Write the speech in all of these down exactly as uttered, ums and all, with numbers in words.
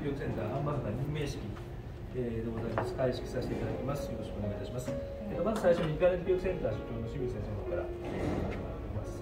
教育センターアンバサダー任命式でございます。開式させていただきます。よろしくお願いいたします。えっと、まず最初にリカレント教育センター所長の清水先生の方からお願いします。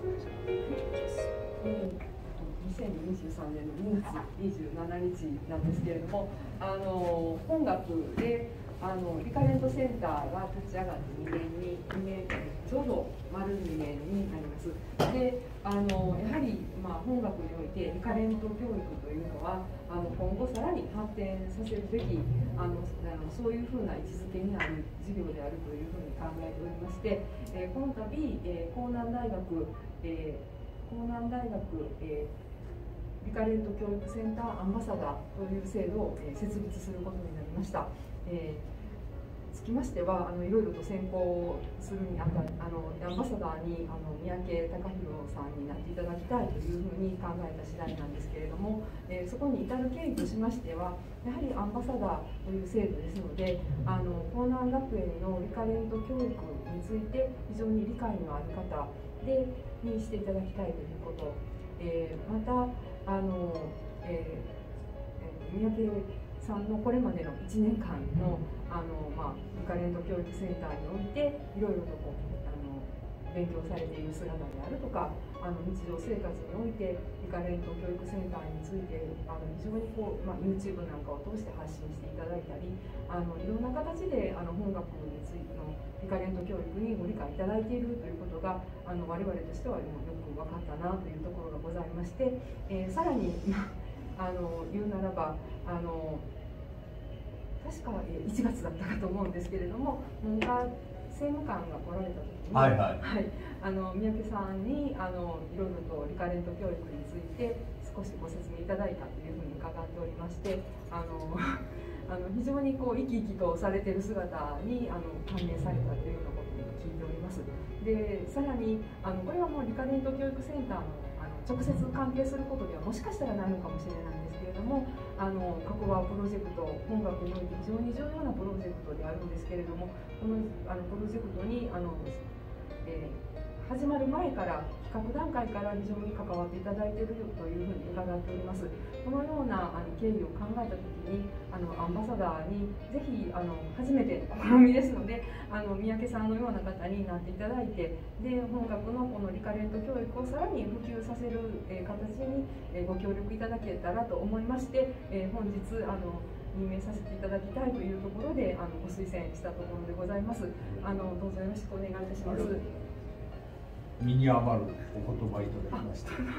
にせんにじゅうさんねんのにがつにじゅうしちにちなんですけれども、あの本学であのリカレントセンターが立ち上がってにねんににねんちょうど丸にねんになります。で、あのやはり、まあ、本学においてリカレント教育というのはあの今後さらに発展させるべきあのあのそういうふうな位置づけになる事業であるというふうに考えておりまして、えー、この度、えー、江南大学、えー、江南大学、えーリカレント教育センターアンバサダーという制度を、えー、設立することになりました。えー、つきましてはあのいろいろと選考するにあたりあのアンバサダーにあの三宅貴弘さんになっていただきたいというふうに考えた次第なんですけれども、えー、そこに至る経緯としましてはやはりアンバサダーという制度ですので、あの江南学園のリカレント教育について非常に理解のある方でにしていただきたいということ、えー、またあの、えー、三宅さんのこれまでのいちねんかんの、あの、まあ、リカレント教育センターにおいていろいろとこうあの勉強されている姿であるとか、あの日常生活においてリカレント教育センターについてあの非常にこう、まあ、YouTube なんかを通して発信していただいたり、あのいろんな形であの本学についてのリカレント教育にご理解いただいているということがあの我々としてはよく分かったなというところがございまして、えー、さらにあの言うならばあの確かいちがつだったかと思うんですけれども、文科政務官が来られた時に、はいはいはい、あの三宅さんにあのいろいろとリカレント教育について少しご説明いただいたというふうに伺っておりまして、あのあの非常にこう生き生きとされている姿にあの感銘されたというようなことを聞いております。でさらにあのこれはもうリカレント教育センターのあの直接関係することではもしかしたらないのかもしれないんですけれども、あの過去はプロジェクト本学において非常に重要なプロジェクトであるんですけれども、このあのプロジェクトにあの、えー始まる前から企画段階から非常に関わっていただいているというふうに伺っております。このようなあの経緯を考えたときにあのアンバサダーにぜひあの初めての試みですので、あの三宅さんのような方になっていただいて、で本学のこのリカレント教育をさらに普及させる、えー、形に、えー、ご協力いただけたらと思いまして、えー、本日あの任命させていただきたいというところであのご推薦したところでございます。あのどうぞよろしくお願いいたします。 身に余るお言葉いただきました。 はい、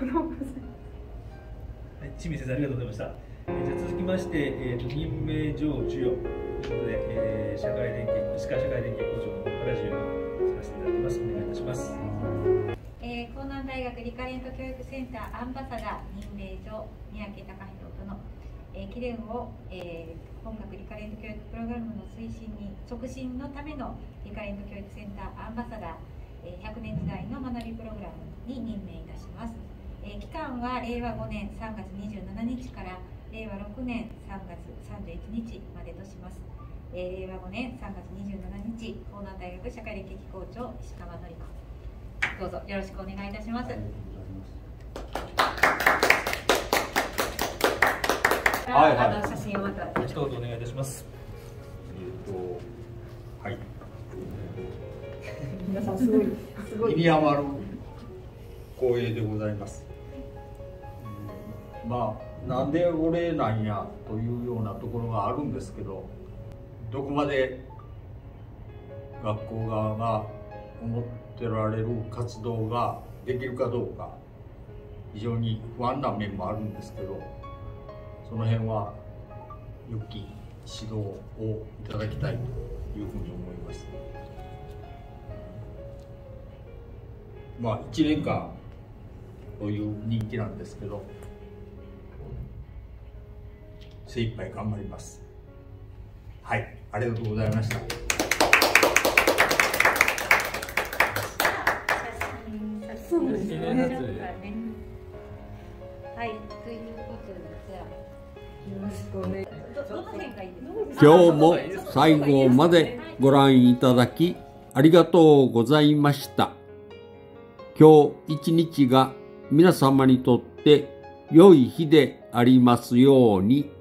清水先生ありがとうございました。えー、じゃあ続きまして、えー、任命状授与ということで、えー、社会連携石川社会連携工場の方から授与をさせていただきます。お願いいたします。 えー、江南大学リカレント教育センターアンバサダー任命状三宅貴弘との、えー、記念を、えー、本学リカレント教育プログラムの推進に促進のためのリカレント教育センターアンバサダーひゃくねん時代の学びプログラムに任命いたします。えー、期間はれいわごねんさんがつにじゅうしちにちかられいわろくねんさんがつさんじゅういちにちまでとします。えー、れいわごねんさんがつにじゅうしちにち、江南大学社会連携機構長石川典子、どうぞよろしくお願いいたします。 はいはい、あの写真をまた一言お願いいたします。 えっとはい。 皆さんすごいすごい身に余る光栄でございます。まあなんで俺なんやというようなところがあるんですけど、どこまで学校側が思ってられる活動ができるかどうか非常に不安な面もあるんですけど、その辺は良き指導をいただきたいというふうに思います。まあいちねんかんという人気なんですけど、精一杯頑張ります。はい、ありがとうございました。 そうですね。はい、ということでじゃあよろしくお願いします。どの辺がいいですか？ 今日も最後までご覧いただきありがとうございました。今日一日が皆様にとって良い日でありますように。